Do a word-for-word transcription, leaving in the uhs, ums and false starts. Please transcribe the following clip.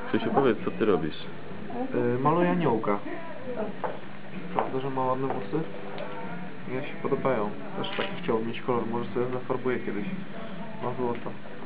Krzysiu, powiedz, co ty robisz? Yy, maluję aniołka. Prawda, że ma ładne włosy? Mi się podobają. Też taki chciałbym mieć kolor, może sobie zafarbuję kiedyś na złoto.